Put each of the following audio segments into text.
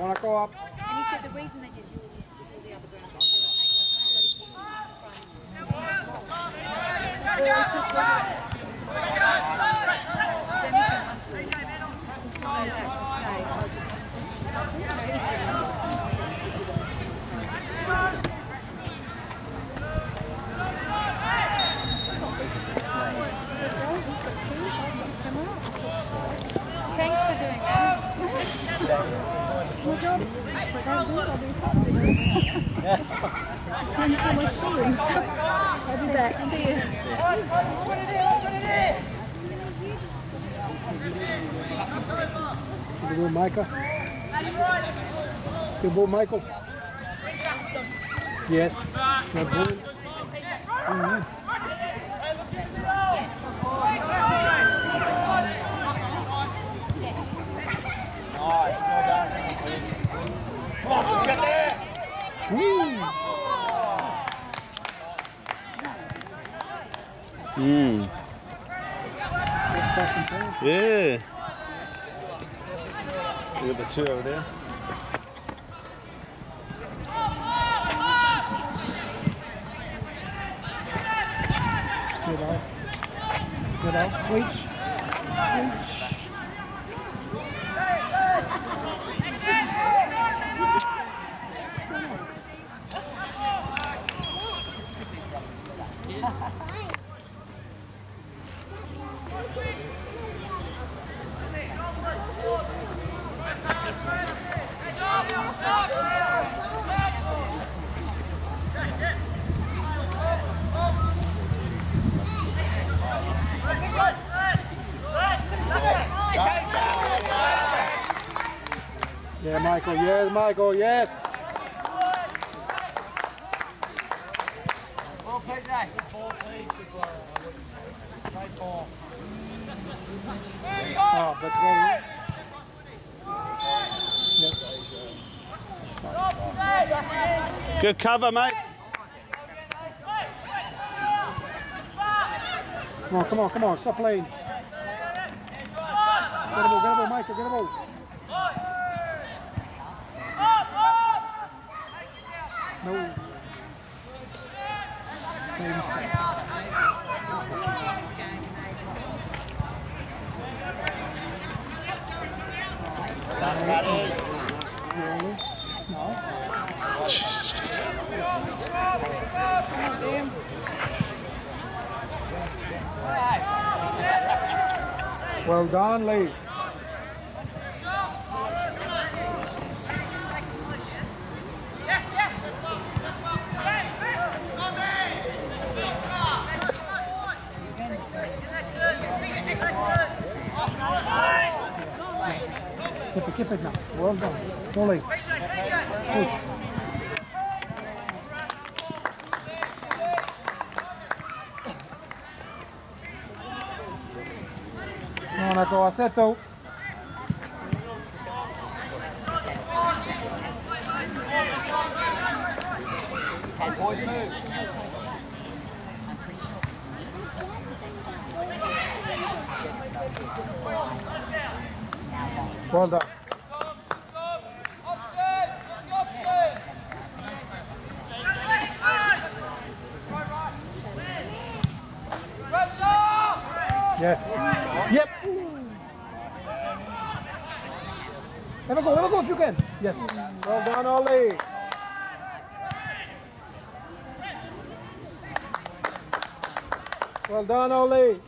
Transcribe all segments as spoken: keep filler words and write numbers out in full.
want to go up? And he said the reason they did do all the other ground Thanks for doing that. Good job. But I do all these It's when you come with you. I'll be back. See you. Good ball, Michael. Good ball, Michael. Yes. Good ball. Mm-hmm. Nice, well done. Come on, get there! Mm. Yeah. Look at the two over there. Good out. Good out. Switch. Switch. Yeah, Michael, yes, Michael, yes. Well played today. Good ball, please. Great ball. Oh, but well, yes. Good cover, mate. Come on, come on, come on, stop playing. Get a ball, get a ball, Michael, get a ball. No. Same stuff. Ready? Really? No. Well done, Lee. Keep it, keep it now. Well done. Fully. Push. Monaco, Assetto. Hey, boys, move. Well done. Yeah. Yep. Have a go, have a go if you can. Yes. Well done, Ollie. Well done, Ollie.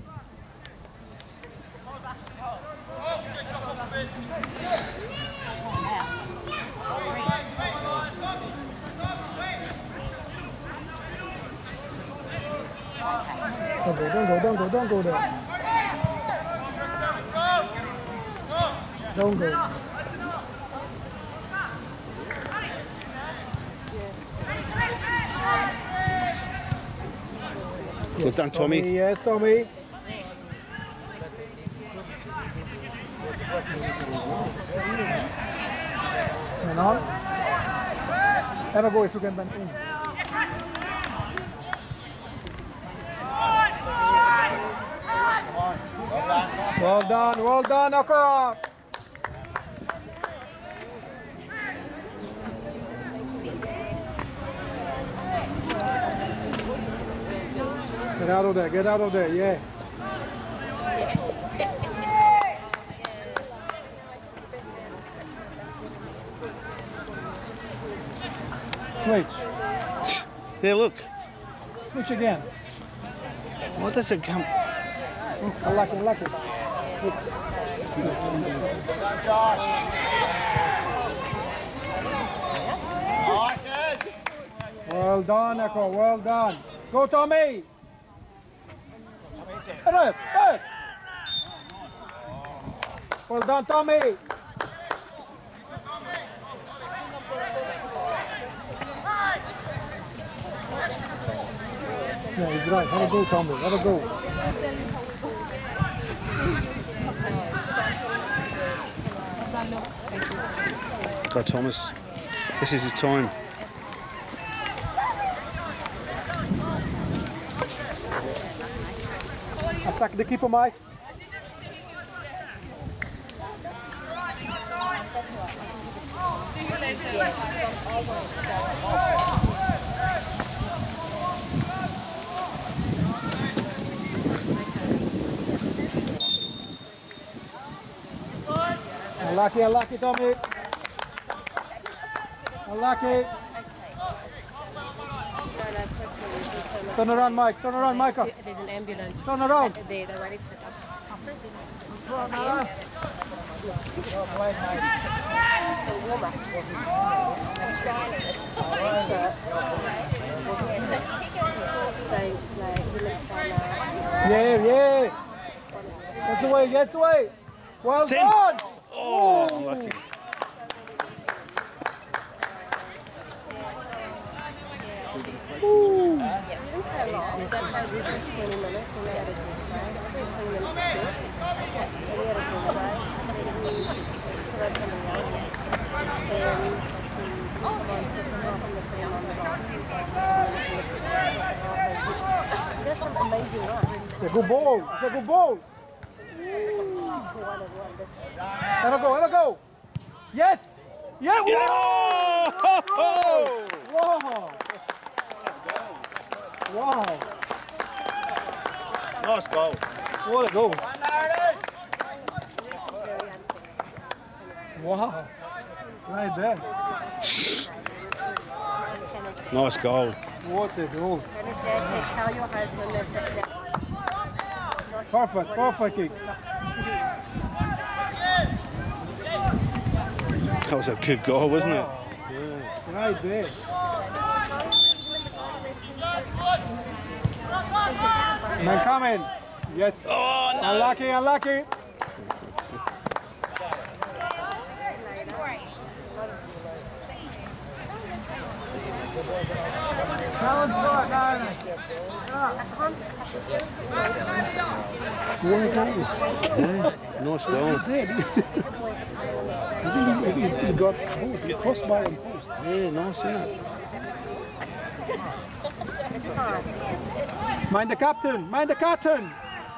Don't go, don't go, don't go, don't go there. Don't go. Well done, Tommy. Tommy. Yes, Tommy. And on. Have a go if you can bend in. Well done, well done, Okra. Get out of there, get out of there, yeah. Switch. Yeah, look. Switch again. What does it come? I like it, I like it. Well done, Echo, well done. Go, Tommy. Up, up. Well done, Tommy. Yeah, he's right. Have a go, Tommy. Have a go. Go, Thomas. This is his time. Attack the keeper, Mike. Unlucky, unlucky, Tommy. Unlucky. Turn around, Mike. Turn around, Michael. There's an ambulance. Turn around. They, they're ready for Yeah, yeah. That's the way, that's the way. Well Ten. done. Oh, unlucky. That's an amazing run. It's a good ball. It's a good ball. Let her go, let her go. Yes. Yeah. Oh! Wow. Wow. Nice goal. What a goal. Wow. Right there. Nice goal. What a goal. Tell your husband that. Perfect, perfect kick. That was a good goal, wasn't it? Yeah. Right there. Man coming. Yes. Oh, no. Unlucky, unlucky. Challenge block, Ireland. Yeah, nice goal. He got both crossbar and post. Yeah, nice, isn't it? Mind the captain, mind the captain.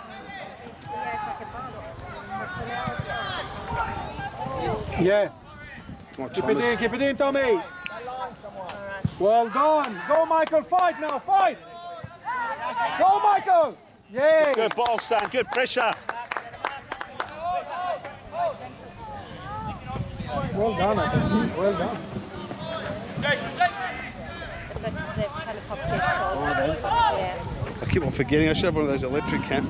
Yeah. Come on, Keep it in, Thomas. keep it in, Tommy. Well done. Go, Michael, fight now, fight. Go, Michael. Yay. Good ball, son. Good pressure. Well done, I think. Well done. I keep on forgetting. I should have one of those electric cams.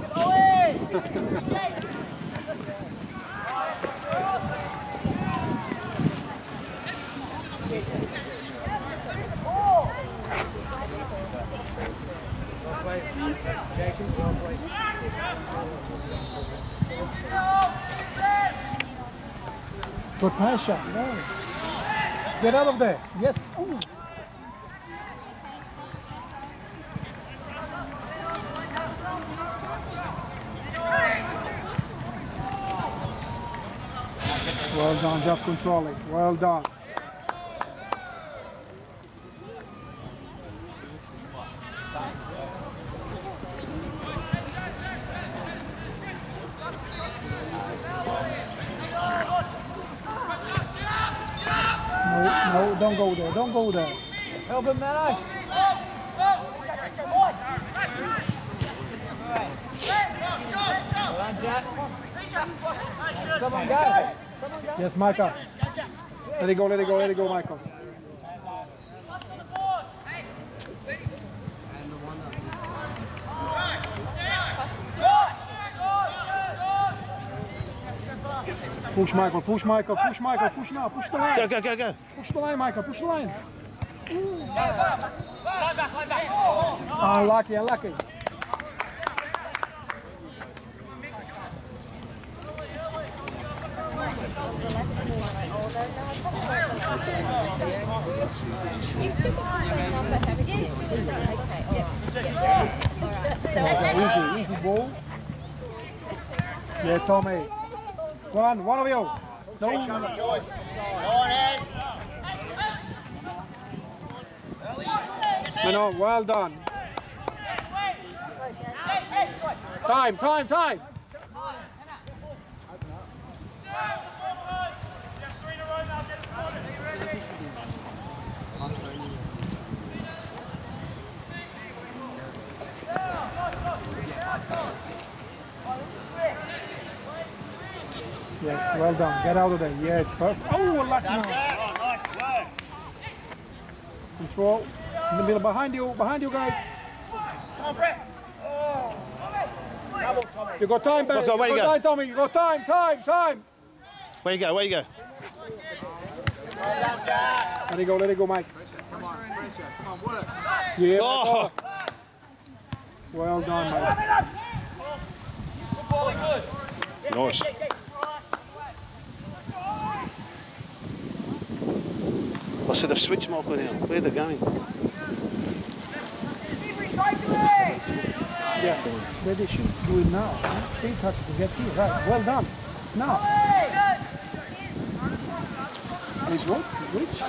Good pressure. No. Get out of there. Yes. Ooh. Well done, just control it. Well done. No, no, don't go there. Don't go there. Help him, man. Come on, guys. Yes, Michael. Let it go, let it go, let it go, Michael. Push Michael, push Michael, push Michael, push now, push the line. Go, go, go, go. Push the line, Michael, push the line. Unlucky, unlucky. Easy, easy ball. Yeah, Tommy. One, one of you. No. No, well done. Time, time, time. Yes, well done. Get out of there. Yes, perfect. Oh, lucky now. Control. In the middle, behind you, behind you guys. You got time, Ben. Look, where you you got go? time, Tommy. You got time, time, time. Where you go? Where you go? Let it go, let it go, Mike. Yeah. Oh. Well done, Mike. Nice. I said they've switched Michael now. Where they're going? Yeah, but they should do it now. Huh? Three touches and get here. Right, well done. Now. Please what? Which?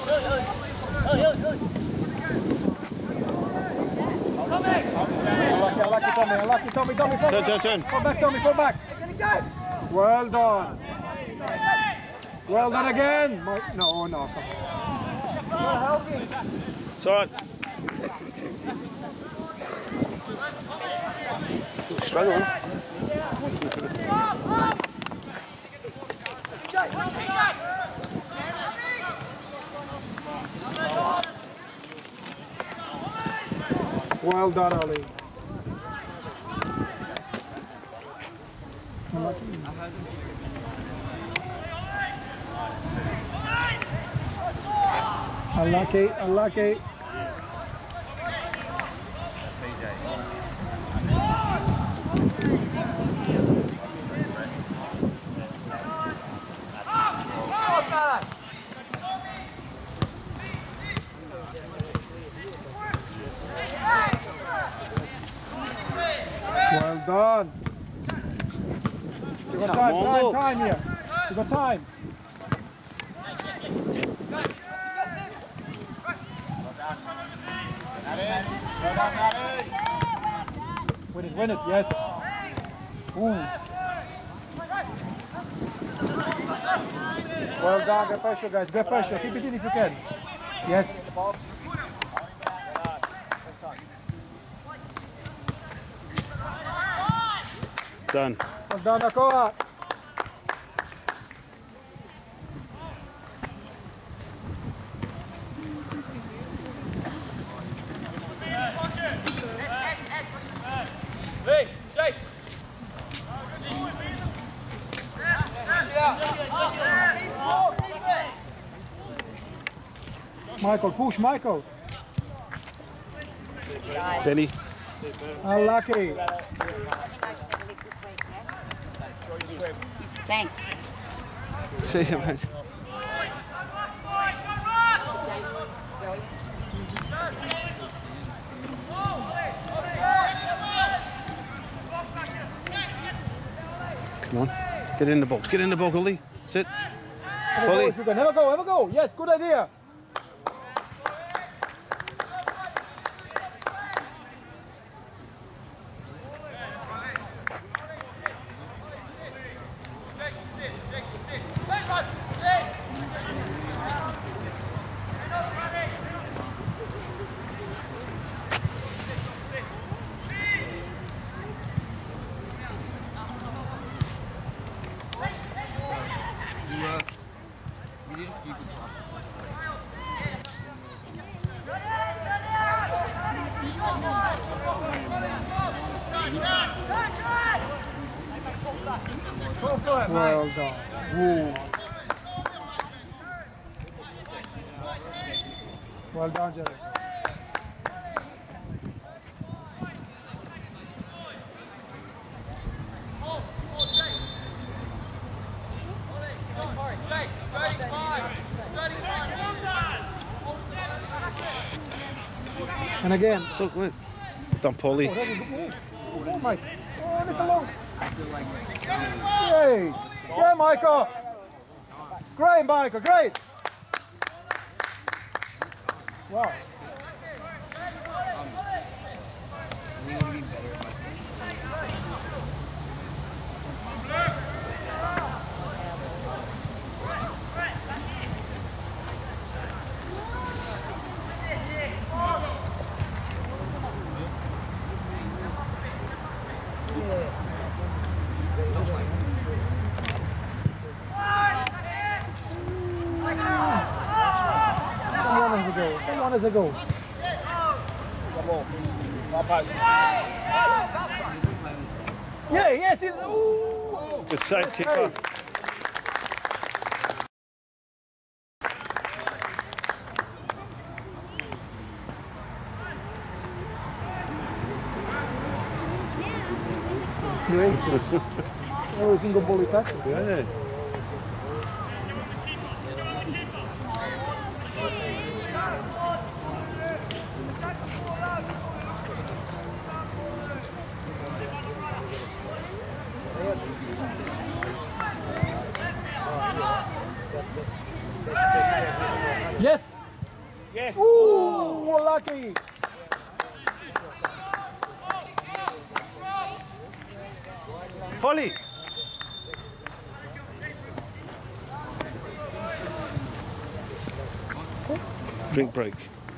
Unlucky, unlucky, Tommy, unlucky, Tommy, Tommy, fall Turn, back. turn, turn. Fall back, Tommy, fall back. Well done. Well done again. My, no, no, come on. It's all right. Struggling. Well done, Ali. Unlucky, unlucky. Well done. You got time, time, time here. You got time. Win it, win it, yes. Ooh. Well done, get pressure guys, get pressure, keep it in if you can. Yes. Done. Well done, Nakoa. Michael, push, Michael. Benny. Unlucky. Thanks. See you, mate. Come on. Get in the box. Get in the box, Ollie. Sit. Have a go, if you can. Have a go, have a go. Yes, good idea. Well done. Woo. Well done, Jerry. And again. Look, look. Done poorly. Oh, that is, oh, oh, Mike. Oh, look along. Hey. Yeah, Michael. Great, Michael. Great. Wow. Someone has a goal. Someone has a goal. Yeah, yes. It, ooh. Good save, keeper. Oh, single ball attack. Yeah. Yes. Yes. Ooh, lucky. Holly. Drink break.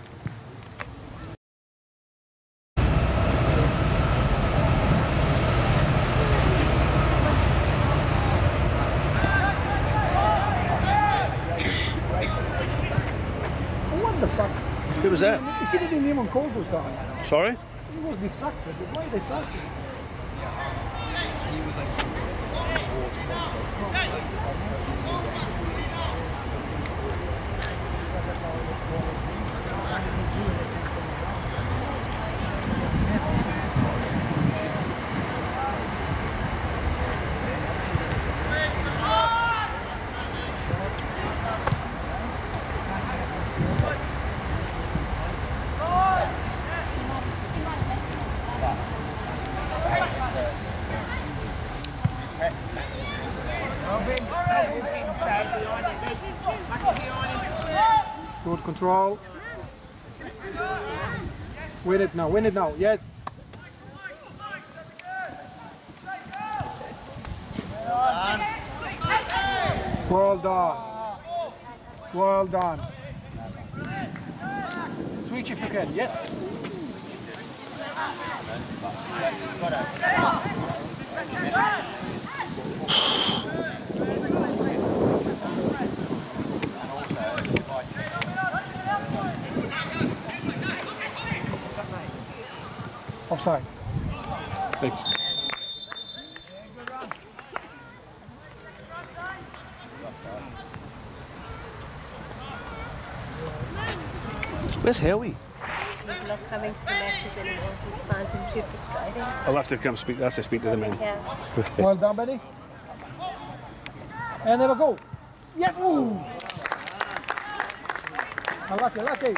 What the fuck? Who was that? He didn't even call those down. Sorry? He was distracted. Why they started? Good control. Win it now, win it now, yes. Well done. Well done. Switch if you can, yes. Offside. Thank you. Where's Howie? He's not coming to the matches anymore. He finds them too frustrating. I'll have to come speak. That's to speak to the men. Yeah. Well done, Benny. And never go. Yeah. Ooh. Lucky, lucky.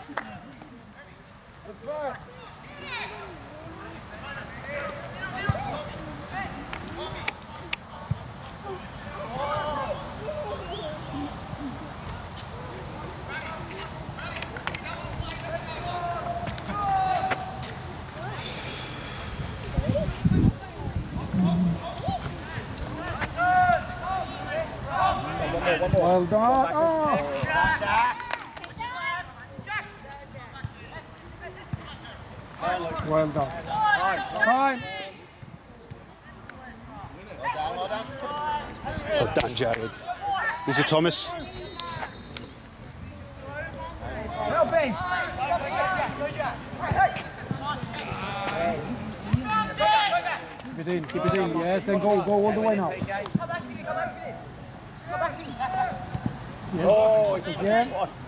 Well done. Oh. Well done. Time. Well done, Jared. Mister Thomas. Helping. it in, keep it in, yes, then go, go all the way now. Yes. Oh, it's again.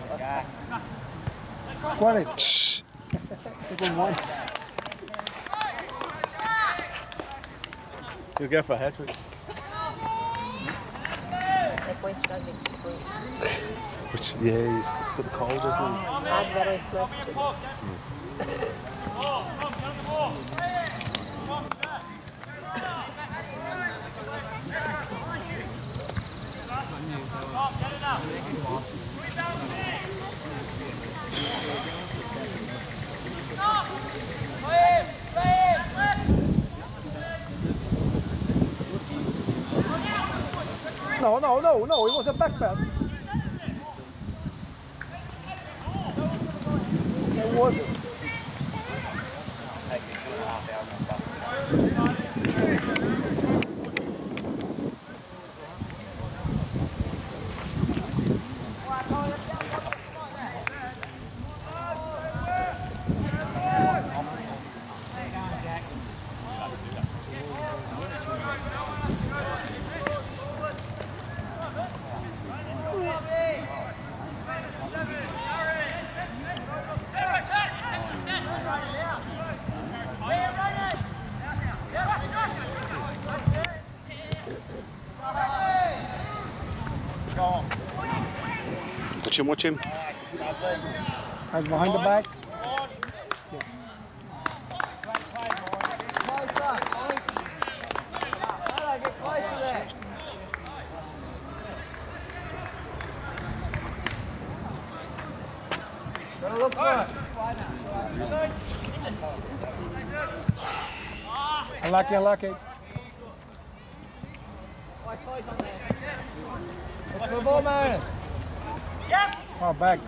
Square it. Take one once. You'll go for a hat trick. That boy's struggling to breathe. Which, yeah, he's got the cold, isn't he? Hard battery smokes too. No, no, no, no, it was a back pass. It wasn't. Watch him, watch him. Hands behind the back. Yes. Gotta look for it. Unlucky, unlucky. Look for the ball, Marinus. Oh, back.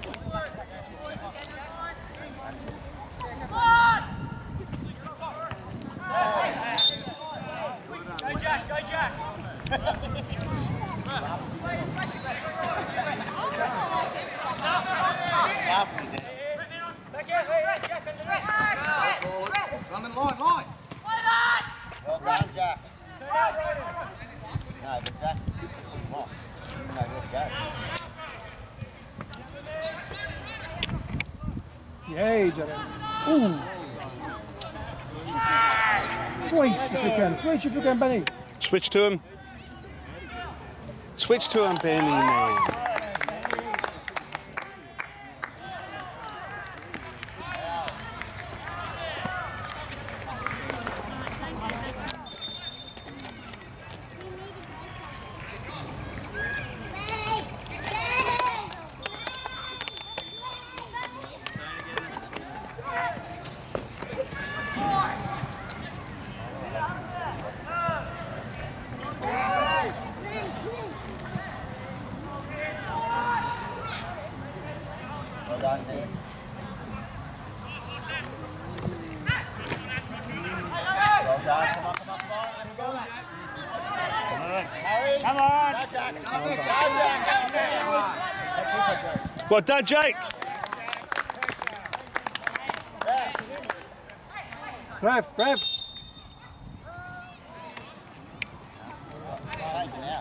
Go Jack, go Jack! Run in line, line. Well done, Jack. No, but Jack, come on. You know where to go. Yay, Jared. Ooh. Switch if you can. Switch if you can, Benny. Switch to him. Switch to him, Benny, man. Well done, Dean. Well done. Come on, come on, come on. Let him go. Harry. Come on! Go, Jack. Go, Jack. Go, Jack. Well done, Jake. Ref, ref. Taken out.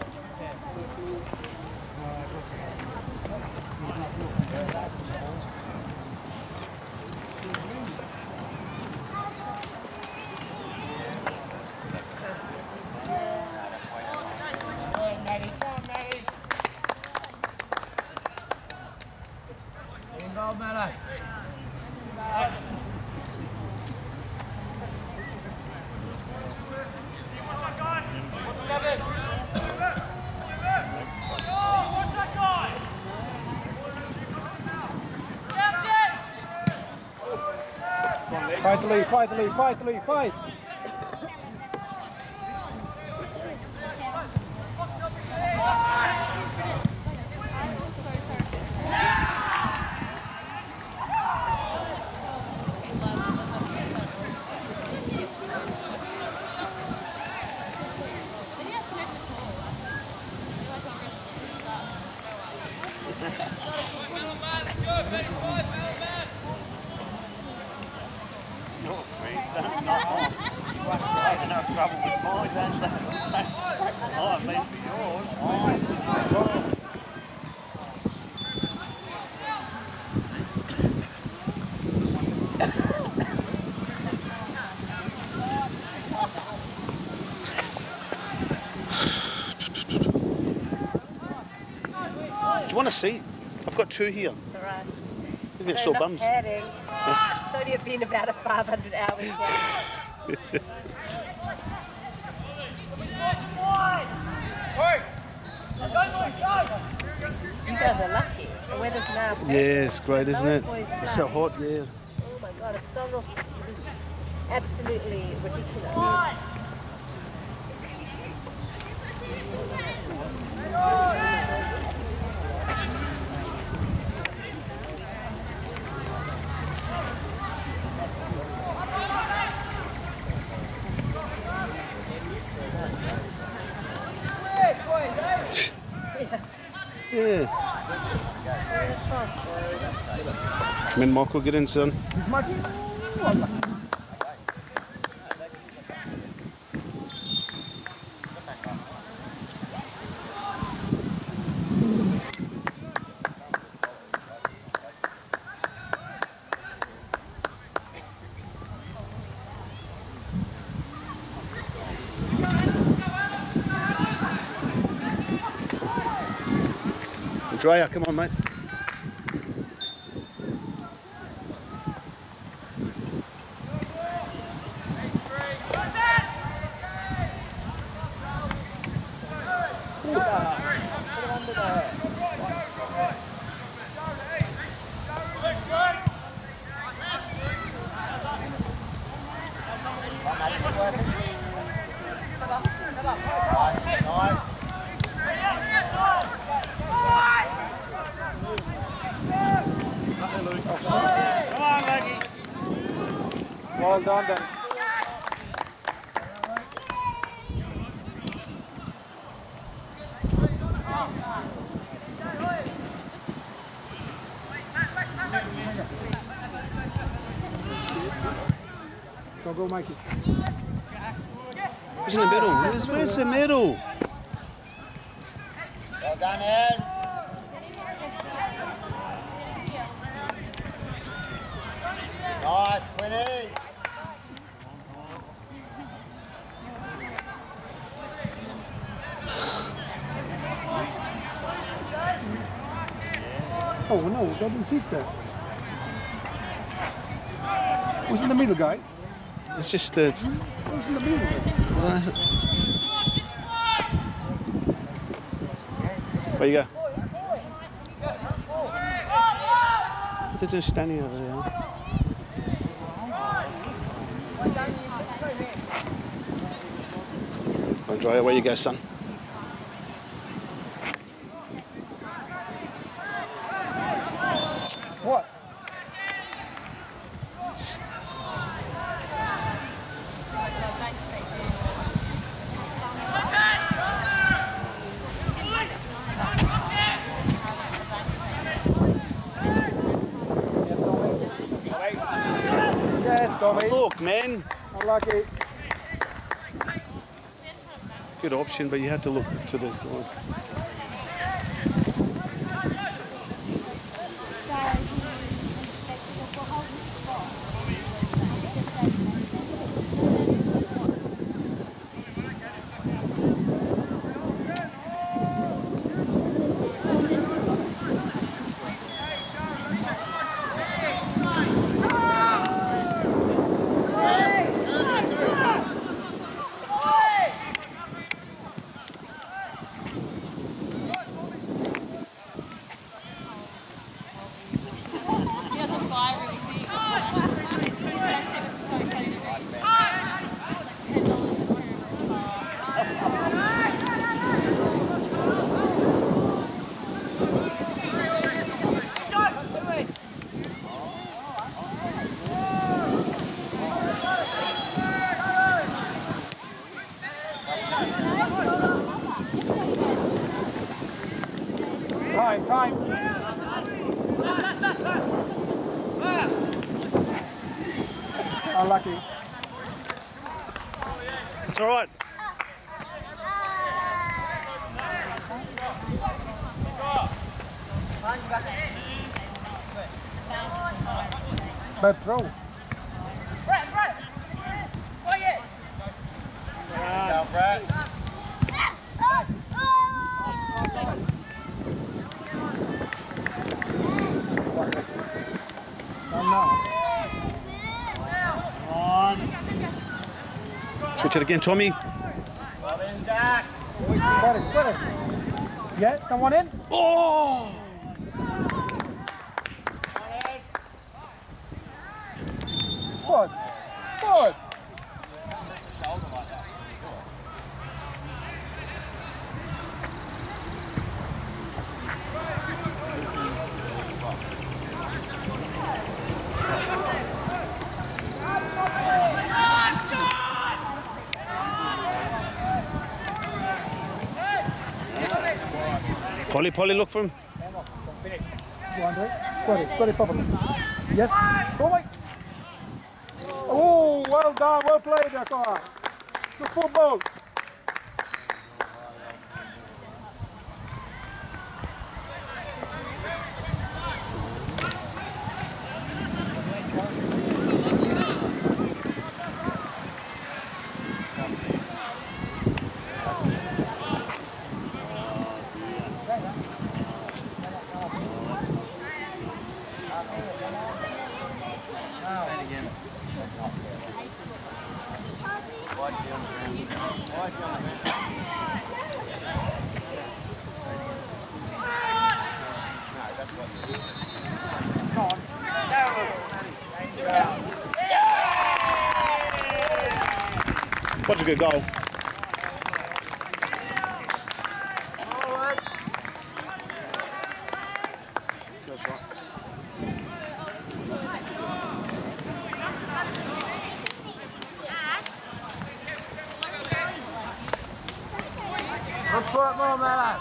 Involved, Matto. Seven. Watch that guy. Fight the lead, fight the lead, fight the lead, fight. Enough trouble with want a seat? I've got two here. It's all right. Maybe it's No, sore not bums. padding. It's only been about a five hundred hours now. You guys are lucky. The weather's now perfect. Yeah, it's great, isn't it? Boys It's so play. hot, yeah. Oh my god, it's so it's absolutely ridiculous. Yeah. Come in, Michael, get in, son. Dreyer, come on, mate. Well done then. Go, go, Mikey. Who's in the middle? Where's, where's the middle? Well done, Ed. Nice, Quinny. Oh no, that insist there. Who's in the middle, guys? It's just... Uh, it's, Who's in the middle? where you go? They're just standing over there. Andrea, where you go, son? What? Yes, Tommy. Look, man. Unlucky. Good option, but you had to look to this one. Time, time. Unlucky. It's all right. Bad throw. Down, Brett. Switch it again, Tommy. Well in, Jack. Got it, got it. Yeah, someone in? Oh! Forward. Forward. Polly, Polly, look for him. Go on, Drake. Square it, square it properly. Yes. Go, Mike. Oh, well done, well played, Jacob. Good football. Such a good goal. Good foot more, Mala.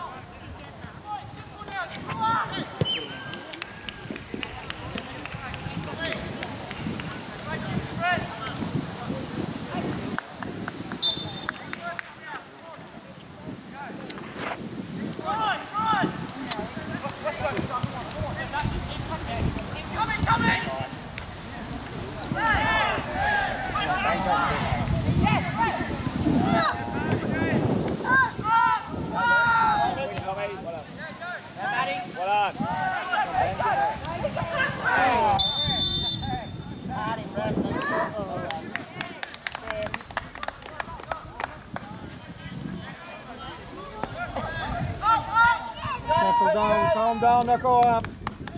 Settle down, calm down, Jacob.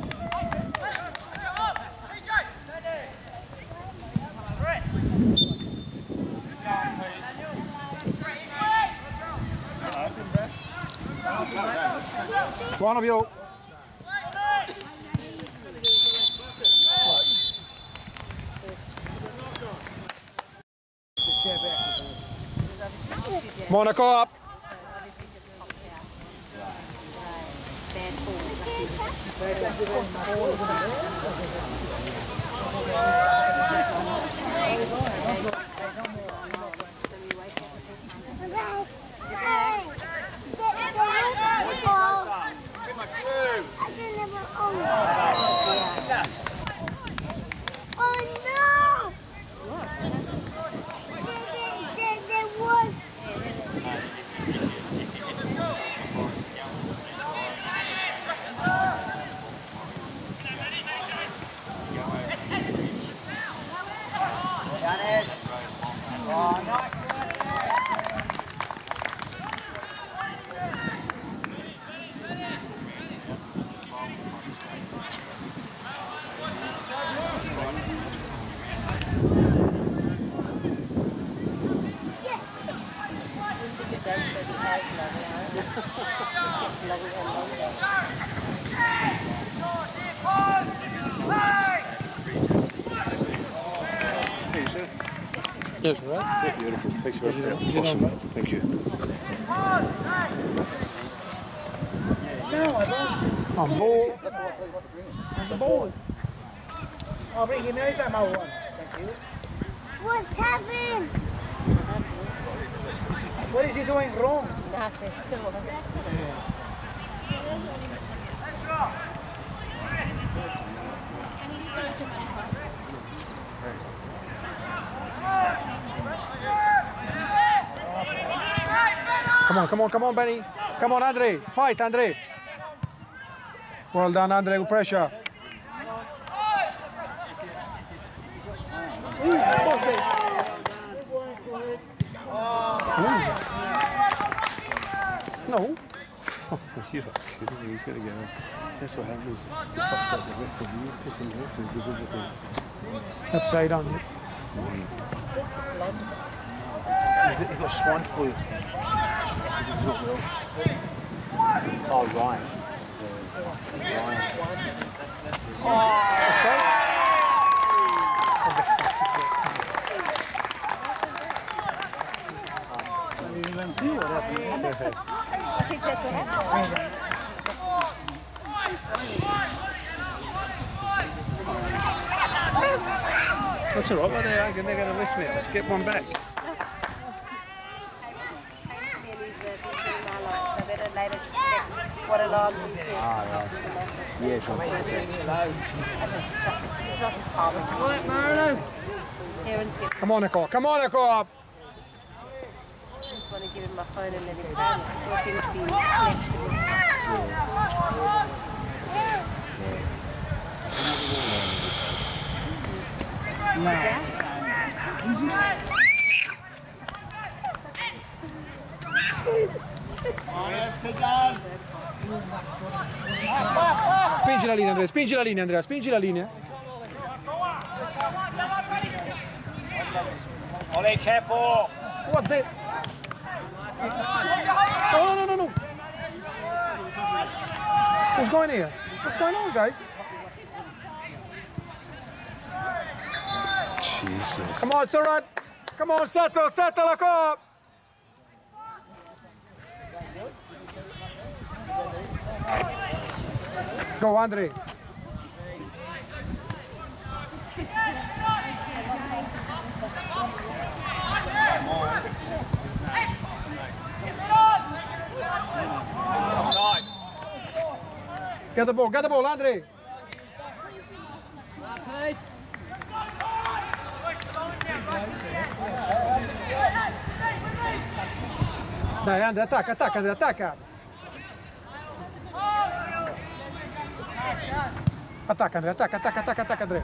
One of you. Monaco up. Yes, all right? Yeah, beautiful. Thanks very much. Awesome. Thank you. No, I don't. I'm ball. There's a ball. I'll bring him anytime I want. Thank you. What's happening? What is he doing wrong? Nothing. Come on, come on, come on, Benny. Come on, Andre. Fight, Andre. Well done, Andre, with pressure. No. Oh, you're kidding me. He's going to get him. That's what happens. You fussed up the record. You piss him off and give him the Upside down. You've got swine flu. Oh, Ryan. Ryan. Oh, sorry. I didn't even see what happened. I think that's what happened. That's all right. Well, they're going to lift now. Let's get one back. What a log. Ah, right. Yeah, sure. Come on, Nicole. Come on, Nicole. I just want to give him my phone and let him play. I think it's been Spingi la linea, Andrea. Spingi la linea, Andrea. Spingi la linea. Ollie, careful. What the? No, no, no, no. What's going here? What's going on, guys? Jesus. Come on, it's all right. Come on, settle, settle la cop. Go, Andre. Get the ball, get the ball, Andre. Dai, Andre, attacca, attacca, Andre, attacca. Attacca, Andre, attacca, attacca, attacca, attacca, Andre.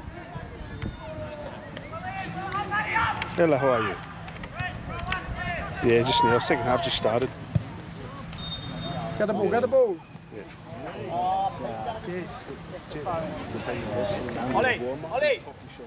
Ella, how are you? Yeah, just now. Second half just started. Get the ball, get the ball. Yes. Ollie, Ollie.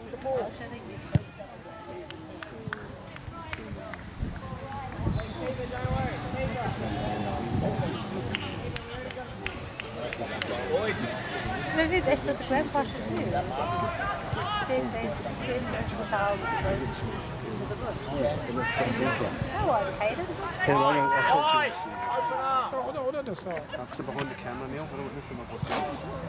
Maybe that's what the grandpa should do. Send their child to go to the book. Oh, I hate it. Hey, well, I'll, I'll talk to you. Oh, hold on, hold on, this side. Because they're behind the camera now. I don't listen to my voice.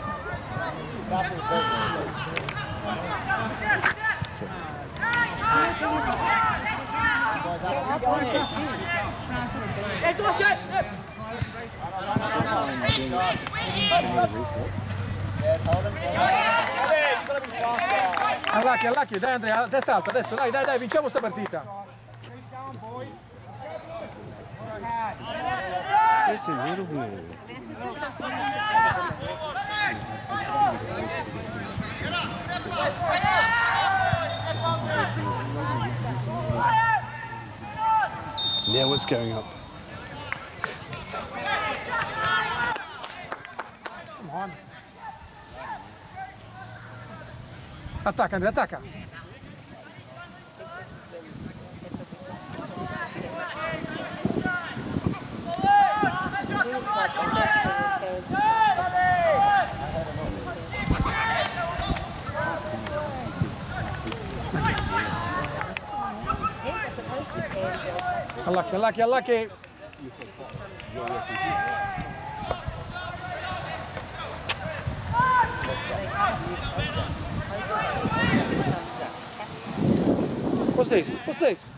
Allacchi, allacchi, dai Andrea, testa alta, adesso, dai, dai, dai, vinciamo sta partita. Listen, here of me. Now what's going up? Come on. Attacca, Andrea, attacca. Allacchi, allacchi, allacchi. What's this? What's this?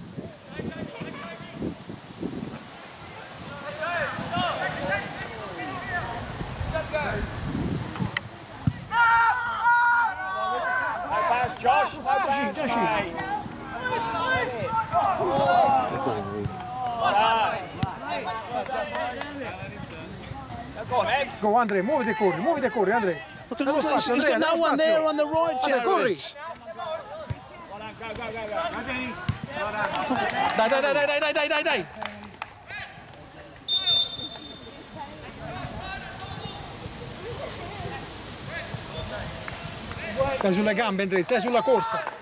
Josh, Joshi, Joshi. Go on, Ed. Go, Andre, muoviti e corri, muoviti e corri, Andre. Look at all this. He's got no one there on the right, Andre, corri. Jared. Go, go, go, go. Dai, dai, dai, dai, dai, dai, dai, dai. Stai sulle gambe, Andrea, stai sulla corsa.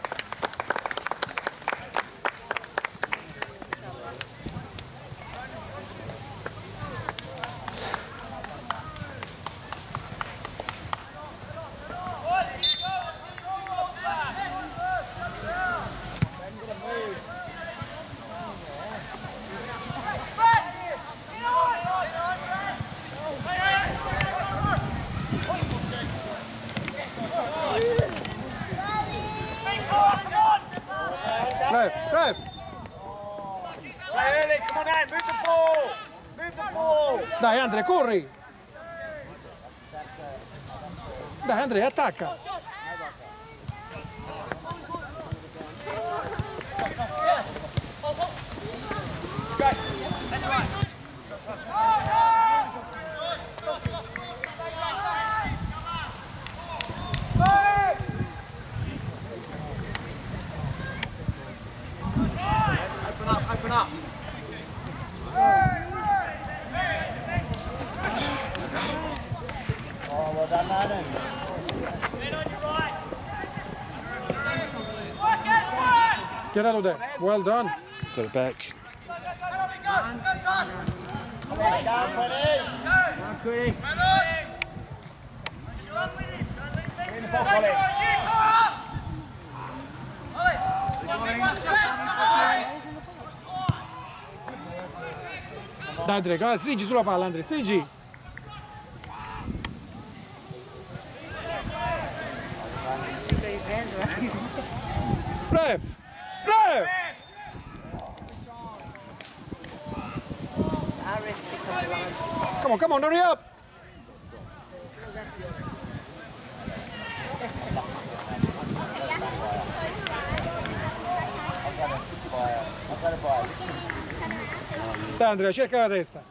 Rev, Rev. Hey, Ellie, come on out, move the ball! Move the ball! Dai Andrea, corri! Dai Andrea, attacca! Open up. Oh, well done, Madden. Get out of there. Well done. Got it back. Dai Andrea, stringi sulla palla Andrea, stringi. Rev! Rev! Come on, come on, hurry up! Dai Andrea, cerca la testa.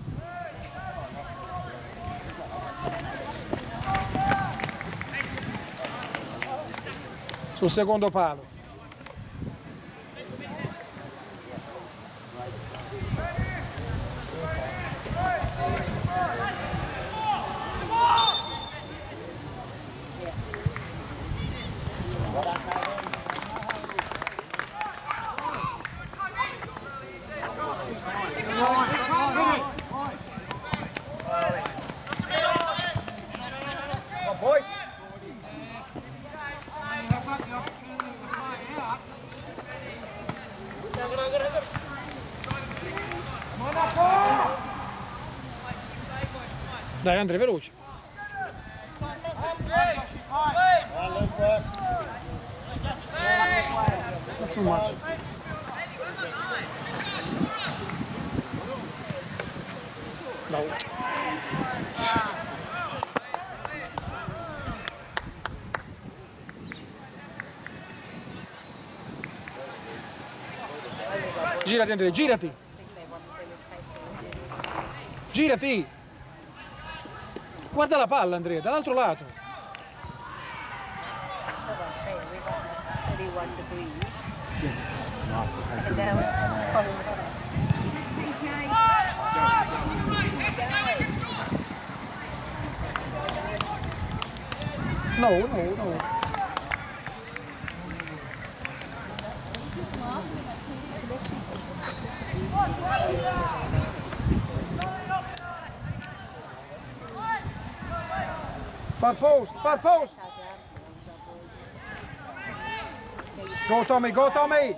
Sul secondo palo. Dai Andrea, veloce. Not too much. No. Girati Andrea, girati. Girati. Guarda la palla Andrea, dall'altro lato. No, no, no. Far post, far post. Go Tommy, go Tommy.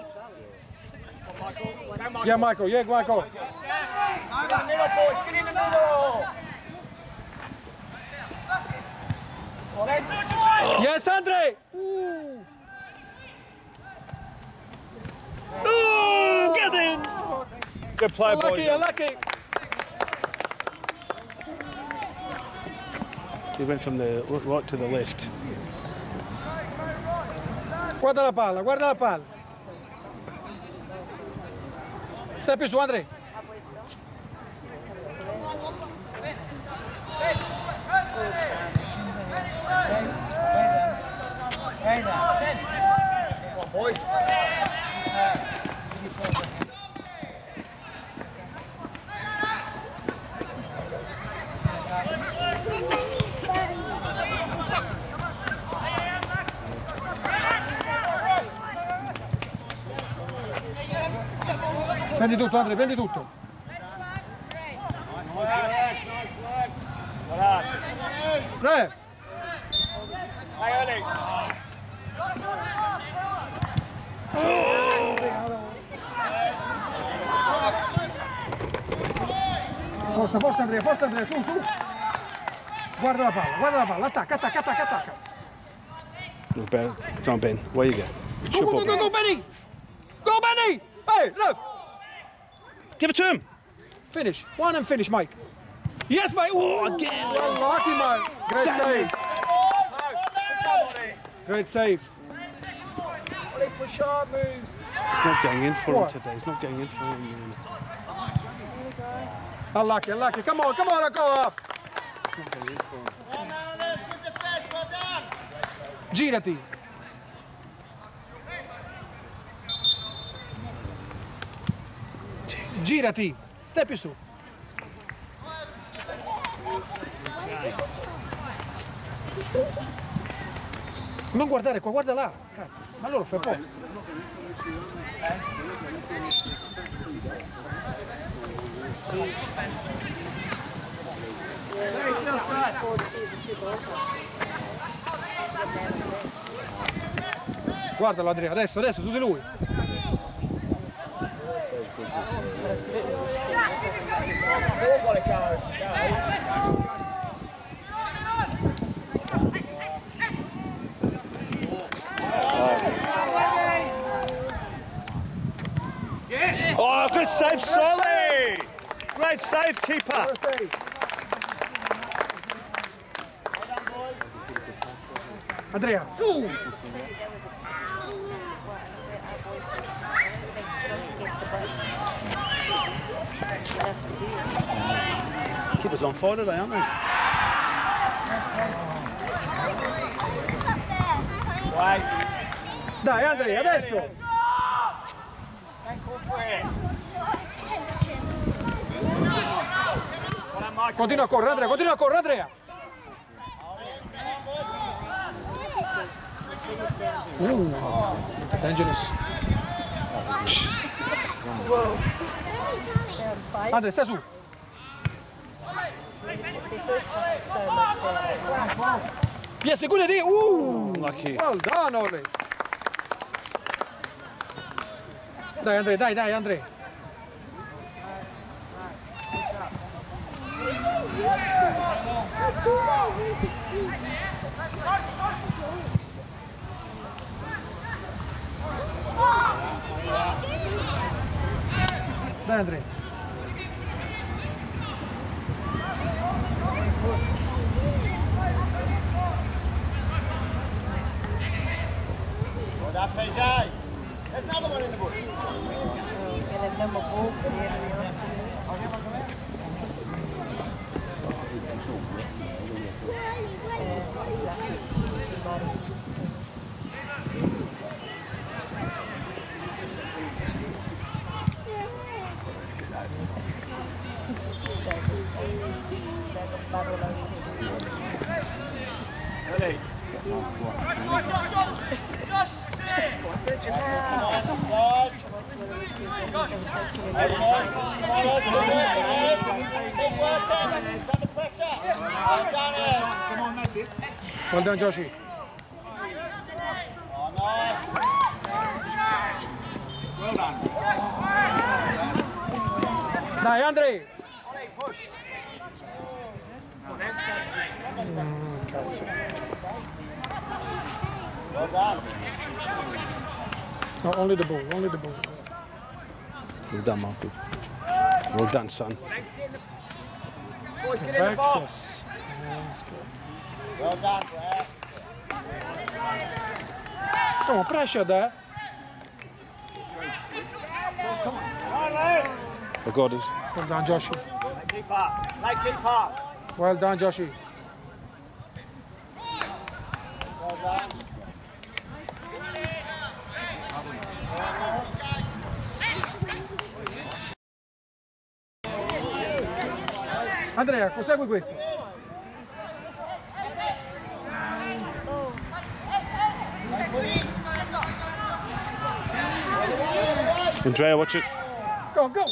Yeah, Michael, yeah, Michael. Middle, boys, get in the middle! Yes, Andre. Ooh. Ooh, get in. Good play, boys. Lucky, lucky. He went from the right to the left. Guarda la palla, guarda la palla. Stai più su, Andre. Hey now. Come on, boys. Prendi tutto, Andre, prendi tutto. Tre. Forza, forza Andrea, forza Andrea, su, su. Guarda la palla, guarda la palla, attacca, attacca, attacca, attacca. No, Ben. Come on, Ben. Where you go? Go, go, go, go, go, Benny! Go, Benny! Hey, look! Give it to him. Finish. One and finish, Mike. Yes, Mike! Oh, again! Well, lucky, Mike. Great Damn save. it. Great save. Push hard, move. It's, it's not going in for What? him today. It's not going in for him. Man. Unlucky, unlucky. Come on, come on, go up. It's not going in for him. Girati. Jesus. Girati. Stai più su. Non guardare qua, guarda là. Cazzo. Ma allora fai poco. Guardalo Andrea, adesso, adesso, su di lui. Oh, good save, Solly! Great save, keeper. Andrea, tu! Keepers on fire today, aren't they? Dai Andrea, adesso! Continua a correre Andrea, continua a correre Andrea! Uh, dangerous. Andrea, sta su! Yes, good idea! Uh, Lucky. well done, Ole! Dai Andrea, dai, dai Andrea! Dai Andrea! Well done, P J. There's another one in the bush. Well done, Joshi. Well done. Dai, Andre! Cazzo. Well done. No, only the ball, only the ball. Well done, Michael. Well done, son. Boys, get in the Back, box. yes. Yes, good. Well done, Brad. Come on, pressure there. I got it. Well done, Joshi. Keep up. Like, keep up. Well done, Joshi. Well done. Andrea, consegui questo. Andrea, watch it. Go on, go!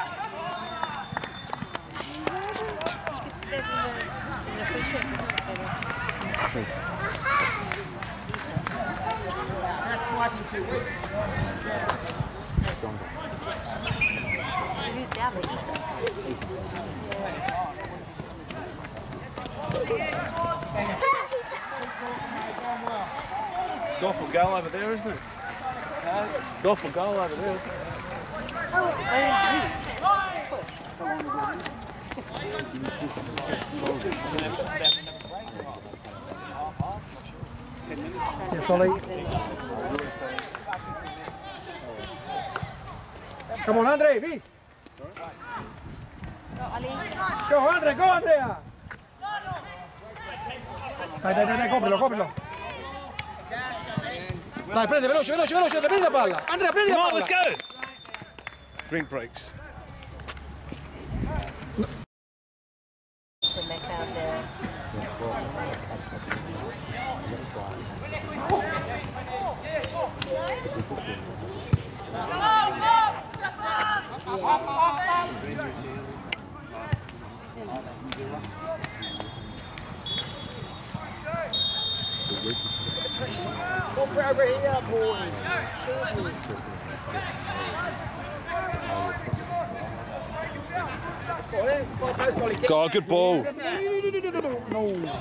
Twice in two weeks. Who's the other? Go for goal over there, isn't it? Go for goal over there. Yes, Ollie. Come on, Andre, V. Go, Andre, go, Andrea. Dai, dai, dai, dai, coprilo, coprilo. Dai, prendi, veloce, veloce, veloce, prendi la palla. Andrea, prendi la Come on, palla. let's go. Drink breaks. When they found their Go for over here, boys. Go, good ball. No.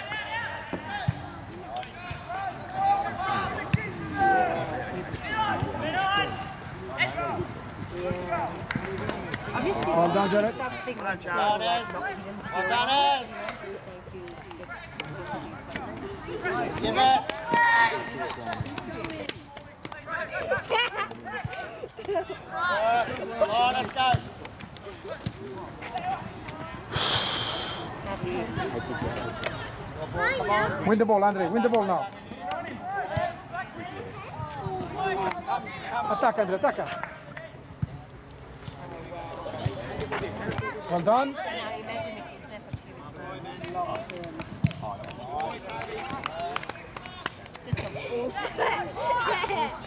Well done, Jared. something Well done, Ed. Well done, Ed. Give it. Come on, let's go. Win the ball, Andre. Win the ball now. Attacca, Andre, attacca. Well done. Now imagine if you snap a few long term. Just a force.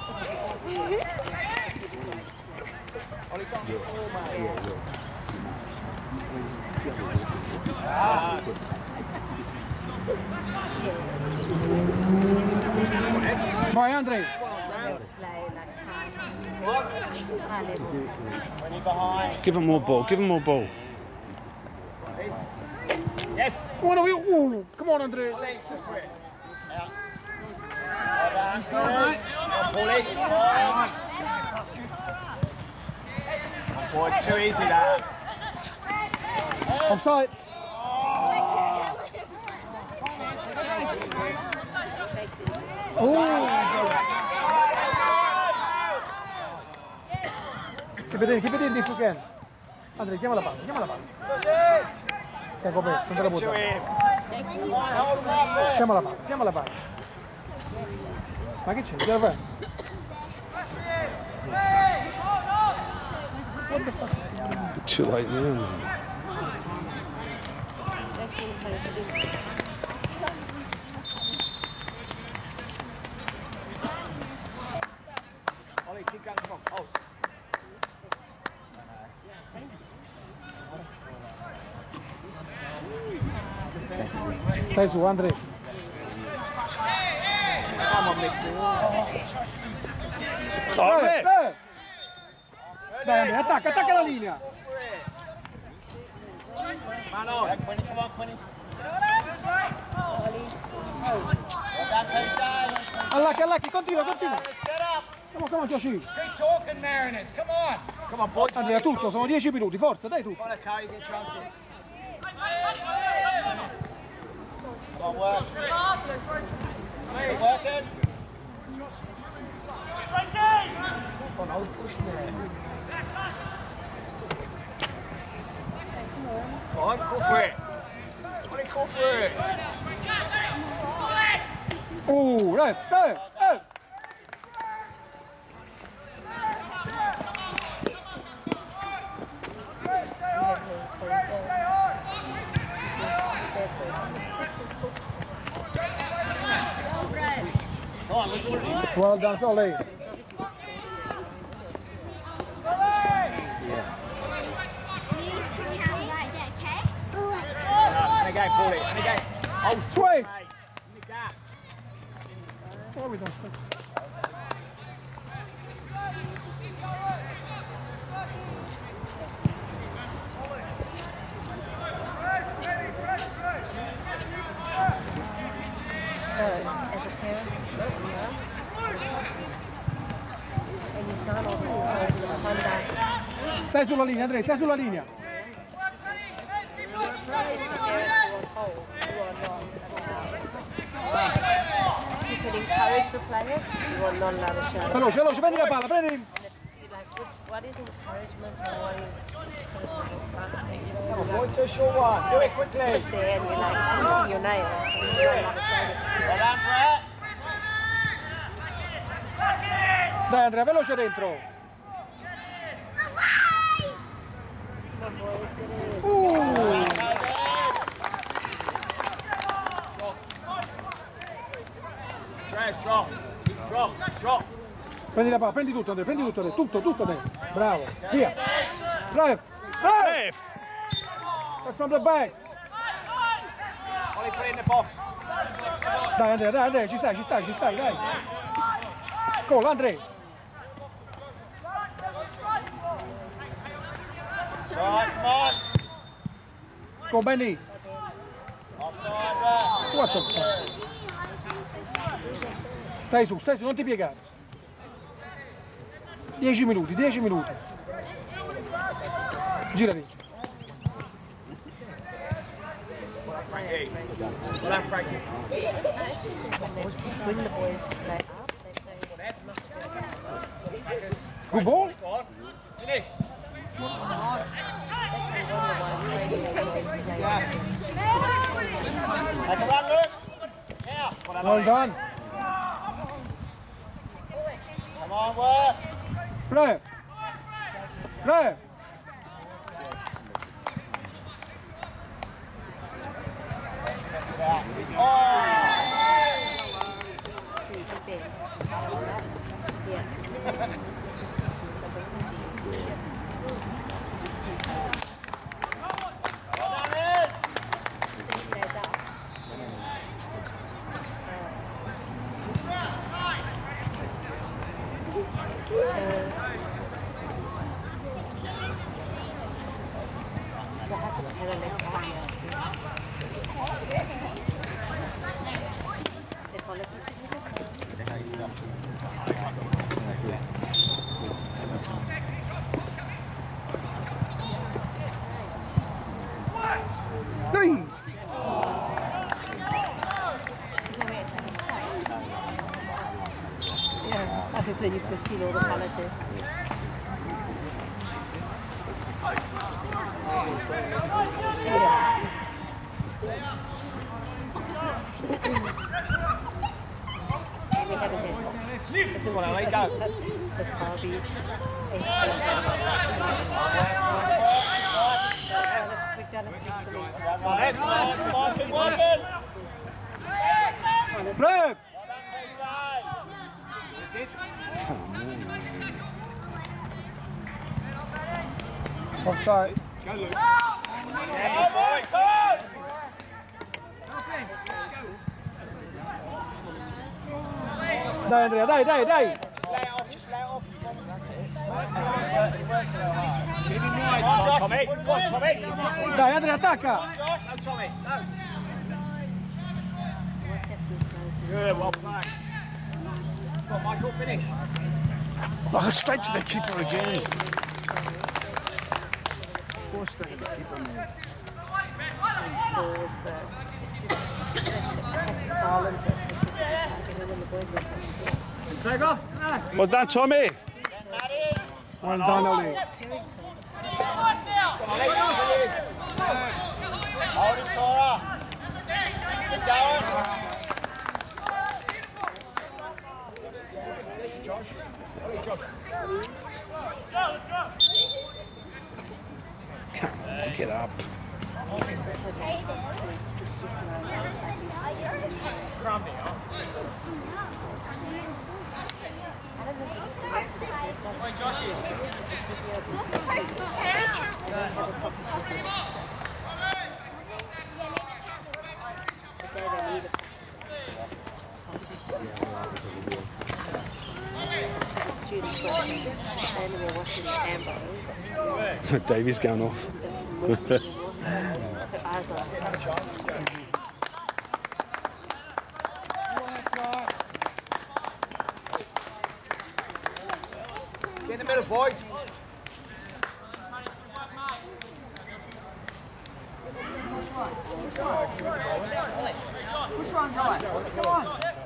Vai, Andre. Twenty behind. Give him more ball. Give him more ball. Yes. Come on, ooh, come on, Andre. Well done, Paulie. Boy, it's too easy that. Offside. Keep it in, keep it in if you can. Andre, chiama la palla, chiama la palla. Ecco, bene, non te la buttare. Chiama la palla, chiama la palla. Ma che c'è? Che deve fare? Too late now. Ollie, keep going. Come on. Oh. Stai su, Andre. Come on, midfield. Oh, Eh, eh. Dai, Andre, attacca, attacca la linea. Man on. Quinny, come on, Quinny. Well done, Peter. Allacchi, allacchi, continua, continua. Get up. Come on, come on, Joshi. Keep talking, Mariners. Come on. Come on, boys. Andrea, tutto, sono dieci minuti, forza, dai tutto. Come on, okay, get chances. Come on, work. Keep working. Come on, I was pushing there. Come on, go for it. Ollie, go for it. Uh, dai, dai, dai. Well done, Solly. game, Paulie. Any game. Oh, Switch! in the gap. Why we don't switch? No, as a parent, it's not, you know. And you sign all these cards with a Honda. Stai sulla linea, Andrea, stai sulla linea. You could encourage the players, you are not allowed to show them. Veloce, veloce, prendi la palla, prendi. And it's like, what, what is encouragement and what is criticism? Come on, boys, do a short one. Do it quickly. Sit there and you're like eating your nails. You're not allowed to show them. Well done, Brett. Dai Andrea, veloce dentro. Uh. Andreas, drop. Drop. Drop. Prendi la palla, prendi tutto Andrea, prendi tutto Andrea, tutto, tutto Andrea. Bravo, via. Drive. Drive. That's from the back. Ollie, put it in the box. Dai Andrea, dai Andrea, ci stai, ci stai, ci stai, dai. Gol Andrea. Right, come on. Go Benny. Offside, Brett. What offside? Stai su, stai su, non ti piegare. Dieci minuti, dieci minuti. Girati. Frankie. Well done, Frankie. When the boys to play up, they say, Good ball. Finish. Take a run, Luke. Now. Well done. Come on, work. Play. Play. Three. yeah, like I said, you've just seen all the politics. Yeah. We haven't had some. Come on, Ollie, go. The Carby. We've done it peacefully. Come on, come on, keep working. Play. Offside. Go, Luke. Come on, come on. Dai Andrea, dai, dai, dai. Lay it off, just lay it off. That's it. Give him wide. Come on, Tommy. Come on, Tommy. Dai Andrea, attacca. Josh. No, Tommy. No. Good, well played. Come on, Michael, finish. Oh, straight to the keeper again. Of course they're going to keep him there. Scores that just catch the silence of when the boys were touching. Take off. Well done, Tommy. Well done, Ollie. Hold him, Cora. Keep going. Come on, get up. standing there watching the ambos. Davey's going off. Her eyes are Get in the middle, boys. Push on, guys. Come on.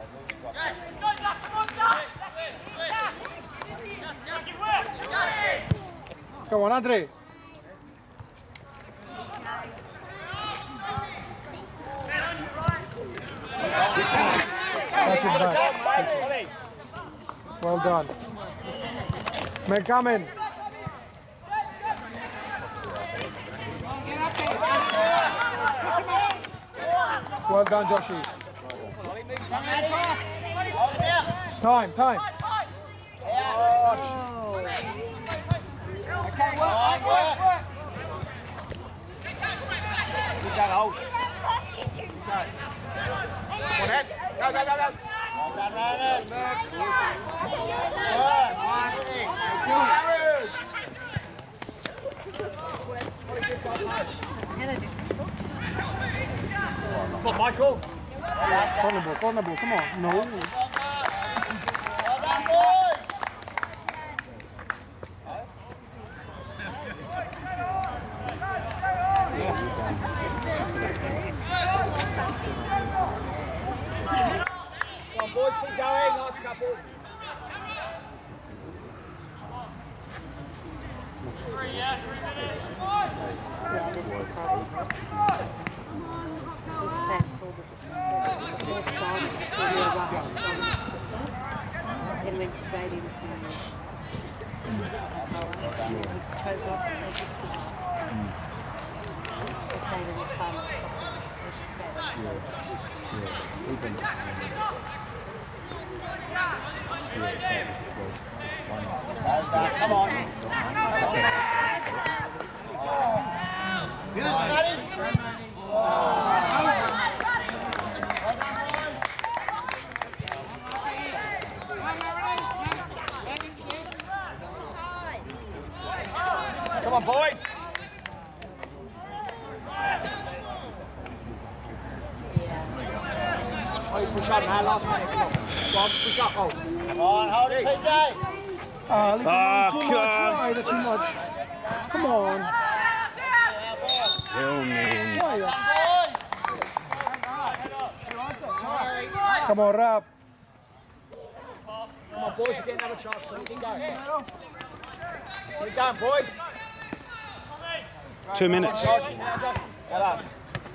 Come on, Andre. That's it back. Well done. Men, come in. Well done, Joshy. Time, time. Okay, work, work, work. Keep that hold. Go. Come on, Ed. Go, go, go, go. Well done, Ryan. Come on, Michael. Corner ball, corner ball, come on. No. Well done, boys. Come on, boys, keep going. Nice couple. Three, yeah, three minutes. and went straight into his toes off and they played in the final Come on. Come on, boys. Oh, you push up, man. Last minute. Come on. Go on, push up. Hold. Come on, hold it, P J. Ah, leave Ah, him alone. Too God. much. Why, that's too much. Come on. Hell, man. Come on, Rap. Come on, boys. You're getting another chance. Keep it going. Keep it going, boys. Two minutes. Josh, hands up. Well done.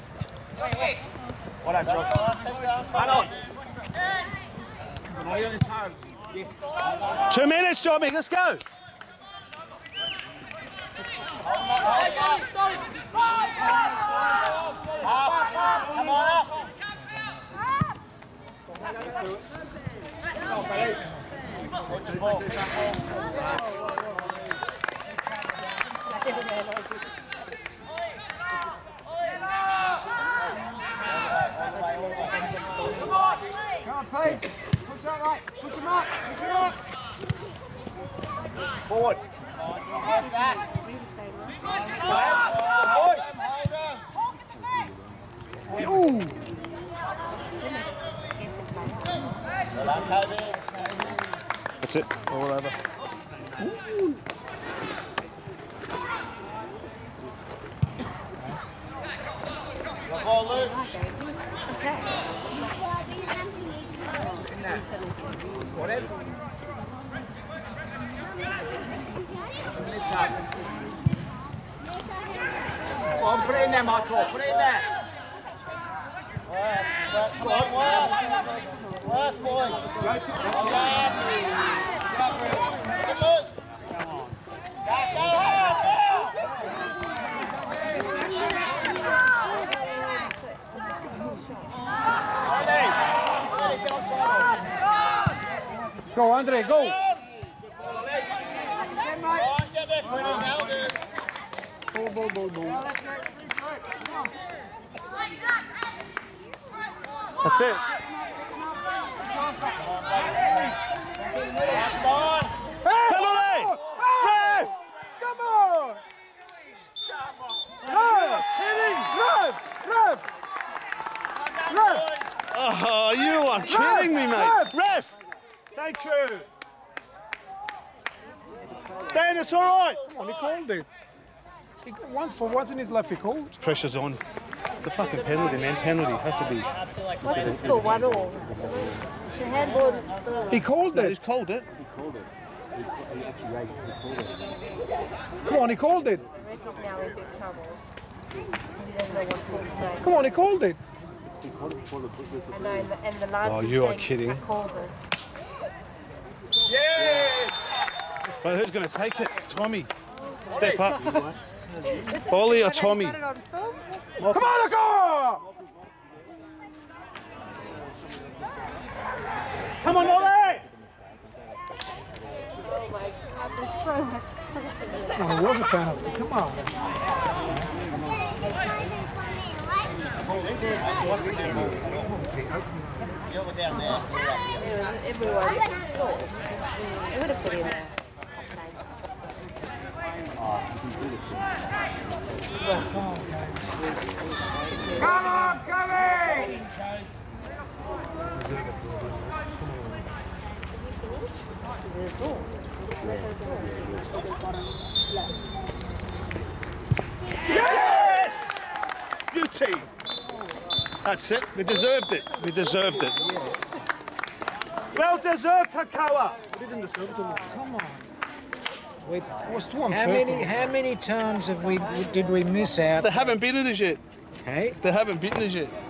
Well done, Josh. Hang on. Come on, you're on your toes. Yes. Two minutes, Johnny. Let's go. Hold on, hold on. Up, come on up. Come on, Billy. Hold the ball. Come on, Pete. Push that right. Push him up. Push him up. Forward. Hold that. Boys. Ooh. That's it. All over. Ooh. Ball loose. Whatever. Come on, put it in there, Michael. Put it in there. Come on, work. Work, boys. Well done. Good look. Go, go, Go, Andre, go. Go on, get there, Freddie. Now, dude. Ball, ball, ball, ball. That's it. Come on. Penalty! Oh, you are kidding me, mate. Ref! Thank you. Dan, it's all right. Come on, he called it. He, once for once in his life, he called. Pressure's on. It's a fucking penalty, man. Penalty. Has to be. What's the score? One all. It's a handball. He called it. He's called it. Come on, he called it. The ref is now in big trouble. He doesn't know what call's name. Come on, he called it. I know, and the, and the linesman Oh, you are saying, kidding. I called it. Yes! But who's going to take it? Tommy. Step up. This is Ollie or when they Tommy? got it on film. Come on, go! Come on, Ollie! Oh my God, there's so much pressure. No, it was a penalty. Come on. Everyone saw. It would have been in there. Come on, Gary! Yes! Beauty. That's it. We deserved it. We deserved it. Well deserved, Hakawa. We didn't deserve it. Come on. Wait, it was too unfair. How many how many times have we did we miss out? They haven't beaten us yet. Hey? They haven't beaten us yet.